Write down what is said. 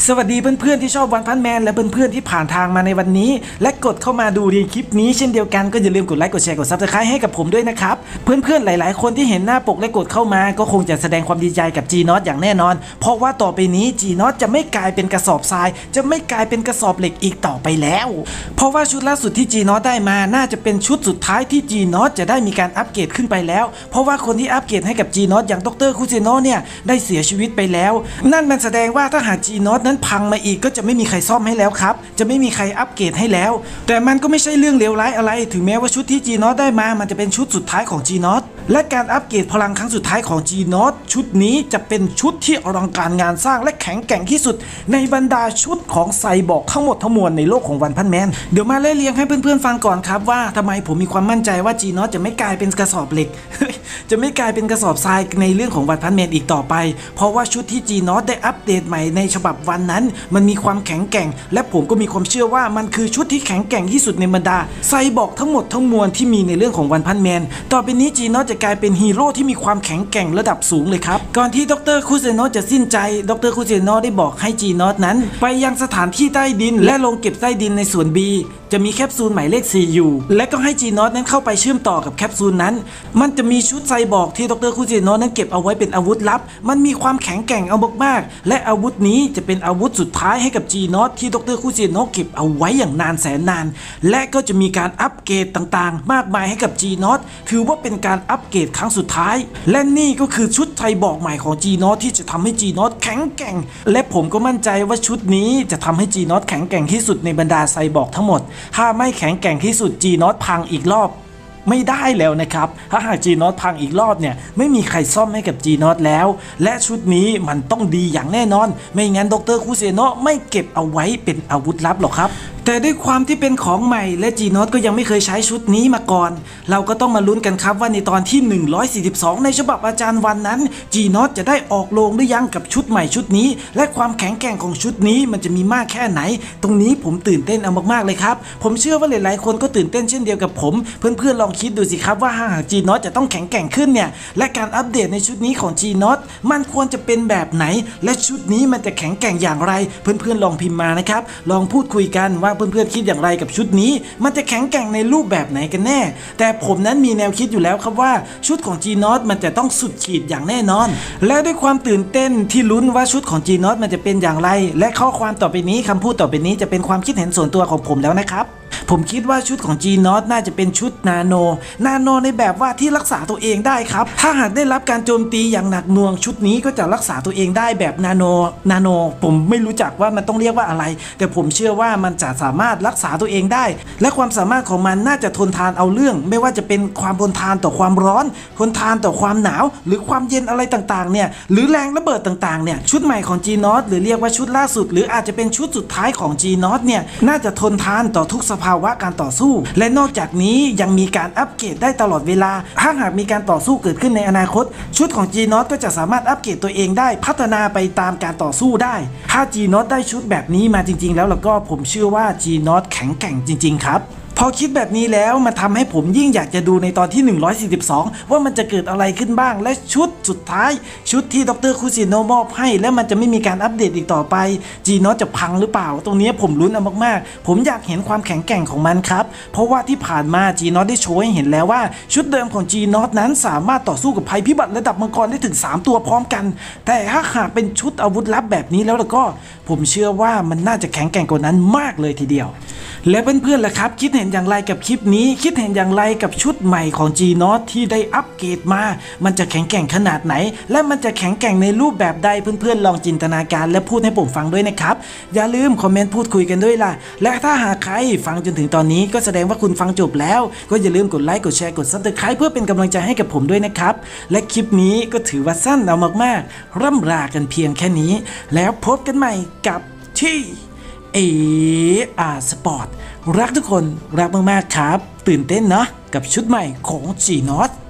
สวัสดีเพื่อนๆที่ชอบวันพันแมนและเพื่อนๆที่ผ่านทางมาในวันนี้และกดเข้ามาดูในคลิปนี้เช่นเดียวกันก็อย่าลืมกดไลค์กดแชร์กด Subscribe ให้กับผมด้วยนะครับเพื่อนๆหลายๆคนที่เห็นหน้าปกและกดเข้ามาก็คงจะแสดงความดีใจกับ G-Not อย่างแน่นอนเพราะว่าต่อไปนี้ G-Not จะไม่กลายเป็นกระสอบทรายจะไม่กลายเป็นกระสอบเหล็กอีกต่อไปแล้วเพราะว่าชุดล่าสุดที่ G-Not ได้มาน่าจะเป็นชุดสุดท้ายที่ G-Not จะได้มีการอัปเกรดขึ้นไปแล้วเพราะว่าคนที่อัปเกรดให้กับ G-Not อย่างดร.คุเซโนะเนี่ยได้เสียชีวิตไปแล้วนั่นมันแสดงว่าถ้าหาก G-Not นั้นพังมาอีกก็จะไม่มีใครซ่อมให้แล้วครับจะไม่มีใครอัปเกรดให้แล้วแต่มันก็ไม่ใช่เรื่องเลวร้ายอะไรถึงแม้ว่าชุดที่ G-Not ได้มามันจะเป็นชุดสุดท้ายของ G-Not และการอัปเกรดพลังครั้งสุดท้ายของ G-Not ชุดนี้จะเป็นชุดที่อลังการงานสร้างและแข็งแกร่งที่สุดในบรรดาชุดของไซบอร์กทั้งหมดทั้งมวลในโลกของวันพันแมนเดี๋ยวมาไล่เรียงให้เพื่อนๆฟังก่อนครับว่าทำไมผมมีความมั่นใจว่า G-Not จะไม่กลายเป็นกระสอบเหล็ก จะไม่กลายเป็นกระสอบทรายในเรื่องของวันพันแมนอีกต่อไปเพราะว่าชุดที่ G-Not ได้อัปเดตใหม่ในฉบับวันนั้นมันมีความแข็งแกร่งและผมก็มีความเชื่อว่ามันคือชุดที่แข็งแกร่งที่สุดในบรรดาไซบอร์กทั้งหมดทั้งมวลที่มีในเรื่องของวันพันแมนต่อไปนี้ G-Not จะกลายเป็นฮีโร่ที่มีความแข็งแกร่งระดับสูงเลยครับก่อนที่ดร.คุเซโนะจะสิ้นใจดร.คุเซโนะได้บอกให้ G-Not นั้นไปยังสถานที่ใต้ดินและโรงเก็บใต้ดินในส่วน B จะมีแคปซูลหมายเลข 4 อยู่และก็ให้ G-Not นั้นเข้าไปเชื่อมต่อกับแคปซูลนั้นมันจะมีชุดไซบอร์กที่ดร.คุเซโนะนั้นเก็บเอาไว้เป็นอาวุธลับมันมีความแข็งแกร่งเอามากๆและอาวุธนี้จะเป็นอาวุธสุดท้ายให้กับ G-Not ที่ดร.คุเซโนะเก็บเอาไว้อย่างนานแสนนานและก็จะมีการอัปเกรดต่างๆมากมายให้กับ G-Not ถือว่าเป็นการอัปเกรดครั้งสุดท้ายและนี่ก็คือชุดไซบอร์กใหม่ของ G-Not ที่จะทำให้ G-Not แข็งแกร่งและผมก็มั่นใจว่าชุดนี้จะทำให้ G-Not แข็งแกร่งที่สุดในบรรดาไซบอร์กทั้งหมดถ้าไม่แข็งแกร่งที่สุด G-Not พังอีกรอบไม่ได้แล้วนะครับถ้าหาก G-Not พังอีกรอบเนี่ยไม่มีใครซ่อมให้กับ G-Not แล้วและชุดนี้มันต้องดีอย่างแน่นอนไม่งั้นดร.คุเซโนะไม่เก็บเอาไว้เป็นอาวุธลับหรอกครับแต่ด้วยความที่เป็นของใหม่และ G-Not ก็ยังไม่เคยใช้ชุดนี้มาก่อนเราก็ต้องมาลุ้นกันครับว่าในตอนที่142ในฉบับอาจารย์วันนั้น G-Not จะได้ออกโรงหรือยังกับชุดใหม่ชุดนี้และความแข็งแกร่งของชุดนี้มันจะมีมากแค่ไหนตรงนี้ผมตื่นเต้นเอามากๆเลยครับผมเชื่อว่าหลายๆคนก็ตื่นเต้นเช่นเดียวกับผมเพื่อนๆลองคิดดูสิครับว่าหาก G-Not จะต้องแข็งแกร่งขึ้นเนี่ยและการอัปเดตในชุดนี้ของ G-Not มันควรจะเป็นแบบไหนและชุดนี้มันจะแข็งแกร่งอย่างไรเพื่อนๆลองพิมพ์มานะครับลองพูดคุยกันว่าเพื่อนๆคิดอย่างไรกับชุดนี้มันจะแข็งแกร่งในรูปแบบไหนกันแน่แต่ผมนั้นมีแนวคิดอยู่แล้วครับว่าชุดของ G-Not มันจะต้องสุดขีดอย่างแน่นอนและด้วยความตื่นเต้นที่ลุ้นว่าชุดของ G-Not มันจะเป็นอย่างไรและข้อความต่อไปนี้คำพูดต่อไปนี้จะเป็นความคิดเห็นส่วนตัวของผมแล้วนะครับผมคิดว่าชุดของ G-Not น่าจะเป็นชุดนาโนในแบบว่าที่รักษาตัวเองได้ครับถ้าหากได้รับการโจมตีอย่างหนักหน่วงชุดนี้ก็จะรักษาตัวเองได้แบบนาโนผมไม่รู้จักว่ามันต้องเรียกว่าอะไรแต่ผมเชื่อว่ามันจะสามารถรักษาตัวเองได้และความสามารถของมันน่าจะทนทานเอาเรื่องไม่ว่าจะเป็นความทนทานต่อความร้อนทนทานต่อความหนาวหรือความเย็นอะไรต่างๆเนี่ยหรือแรงระเบิดต่างๆเนี่ยชุดใหม่ของ G-Not หรือเรียกว่าชุดล่าสุดหรืออาจจะเป็นชุดสุดท้ายของ G-Not เนี่ยน่าจะทนทานต่อทุกสภาวะการต่อสู้และนอกจากนี้ยังมีการอัปเกรดได้ตลอดเวลาถ้าหากมีการต่อสู้เกิดขึ้นในอนาคตชุดของ G-Not ก็จะสามารถอัปเกรดตัวเองได้พัฒนาไปตามการต่อสู้ได้ถ้า G-Not ได้ชุดแบบนี้มาจริงๆแล้วก็ผมเชื่อว่า G-Not แข็งแกร่งจริงๆครับพอคิดแบบนี้แล้วมันทำให้ผมยิ่งอยากจะดูในตอนที่142ว่ามันจะเกิดอะไรขึ้นบ้างและชุดสุดท้ายชุดที่ดร.คุเซโนะมอบให้และมันจะไม่มีการอัปเดตอีกต่อไป G-Not จะพังหรือเปล่าตรงนี้ผมลุ้นเอามากๆผมอยากเห็นความแข็งแกร่งของมันครับเพราะว่าที่ผ่านมา G-Not ได้โชว์ให้เห็นแล้วว่าชุดเดิมของ G-Not นั้นสามารถต่อสู้กับภัยพิบัติระดับมังกรได้ถึง3ตัวพร้อมกันแต่ถ้าหากเป็นชุดอาวุธลับแบบนี้แล้วก็ผมเชื่อว่ามันน่าจะแข็งแกร่งกว่านั้นมากเลยทีเดียวและเพื่อนๆล่ะครับคิดเห็นอย่างไรกับคลิปนี้คิดเห็นอย่างไรกับชุดใหม่ของ G-Not ที่ได้อัปเกรดมามันจะแข็งแกร่งขนาดไหนและมันจะแข็งแกร่งในรูปแบบใดเพื่อนๆลองจินตนาการและพูดให้ผมฟังด้วยนะครับอย่าลืมคอมเมนต์พูดคุยกันด้วยล่ะและถ้าหากใครฟังจนถึงตอนนี้ก็แสดงว่าคุณฟังจบแล้วก็อย่าลืมกดไลค์กดแชร์กด Subscribe เพื่อเป็นกำลังใจให้กับผมด้วยนะครับและคลิปนี้ก็ถือว่าสั้นเอามากๆร่ำลากันเพียงแค่นี้แล้วพบกันใหม่กับที่สปอร์ตรักทุกคนรักมากๆครับตื่นเต้นเนาะกับชุดใหม่ของ G-Not